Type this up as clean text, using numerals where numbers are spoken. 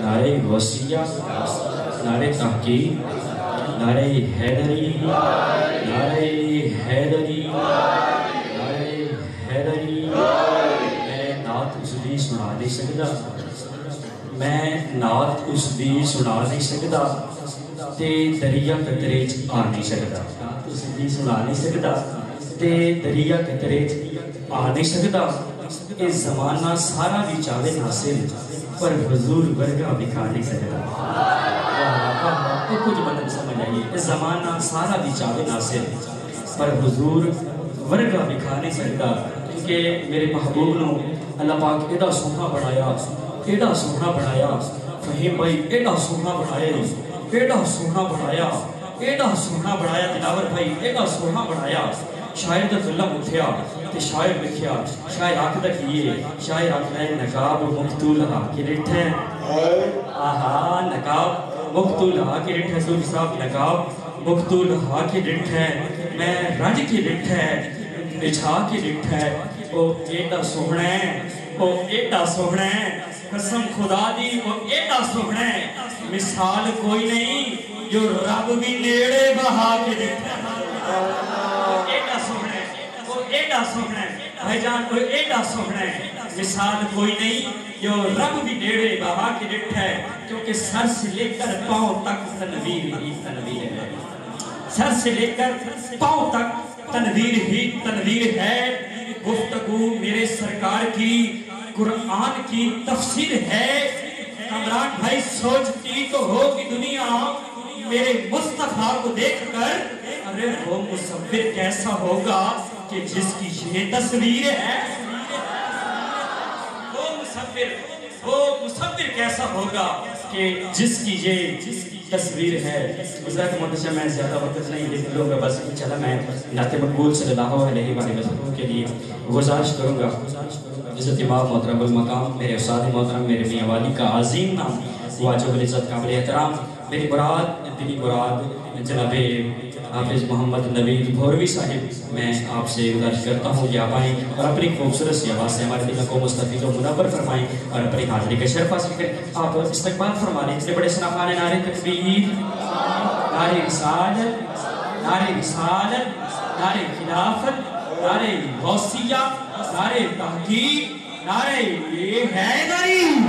نعرہ غوثیہ، نعرہ تحقیق، نعرہ حیدری، نعرہ حیدری، نعرہ حیدری۔ میں نعت اس دی سنا نہیں سکتا، میں نعت اس دی سنا نہیں سکتا تے دریا قطرے آ نہیں سکتا، نعت اس دی سنا نہیں سکتا تے دریا قطرے آ نہیں سکتا۔ یہ زمانہ سارا بھی چاہے ناصر پر حضور ورگا بکھا نہیں سکتا۔ کچھ مطلب سمجھ آئیے، یہ زمانہ سارا بھی چاہے ناصر پر حضور ورگا بکھا نہیں سکتا، کیونکہ میرے محبوب نو اللہ پاک ایڈا سونا بڑھایا، ایڈا سونا بڑھایا، فہیم بھائی ایڈا سونا بڑھایا، ایڈا سونا بڑھایا، ایڈا سونا بڑھایا، دلاور بھائی ایڈا سونا بڑھایا۔ شاعر دا ظلم اٹھیا تے شاعر لکھیا، شاعر آکھدا کیے، شاعر آکھدا ہے نقاب مقتول آ کے رٹھے، آہا نقاب مقتول آ کے رٹھے، سوری صاحب نقاب مقتول آ کے رٹھے، میں رج کے رٹھے، بچھا کے رٹھے، او ایڈا سوہنے، او ایڈا سوہنے، قسم خدا دی او ایڈا سوہنے، مثال کوئی نہیں جو رب بھی نیڑے بہا کے رٹھے۔ ایڈا سوہنا ہے بھائی جان، کوئی ایڈا سوہنا ہے، مثال کوئی نہیں جو رب بھی نیڑے بہا کے رٹھا ہے، کیونکہ سر سے لے کر پاؤں تک تنویر ہی تنویر ہے، سر سے لے کر پاؤں تک تنویر ہی تنویر ہے۔ گفتگو میرے سرکار کی قرآن کی تفسیر ہے۔ کامران بھائی سوچتی تو ہوگی دنیا میرے مصطفیٰ کو دیکھ کر، ارے وہ مصور کیسا ہوگا کہ جس کی یہ تصویر ہے، وہ مصور کیسا ہوگا کہ جس کی یہ تصویر ہے۔ حضرت منتشہ میں زیادہ وقت نہیں لکھ لوں گا، بس انشاءاللہ میں نعت مقبول صلی اللہ علیہ وسلم کے لیے گزارش کروں گا۔ عزت امام محترم المقام میرے استاد محترم میرے میاں والی کا عظیم نام واجب العزت قابل احترام، میری مراد دلی مراد جناب حافظ محمد نوید بھوروی صاحب، میں آپ سے گزارش کرتا ہوں کہ آپ آئیں اور اپنی خوبصورت سی آواز سے ہمارے دلوں کو مستفید و منور فرمائیں اور اپنی حاضری کا شرف حاصل کریں۔ آپ استقبال فرما لیں، اتنے بڑے سنافان نعرہ تکبیر، نعرہ رسالت، نعرہ رسالت، نعرہ خلافت، نعرہ غوثیہ، نعرہ تحقیق، نعرہ حیدری۔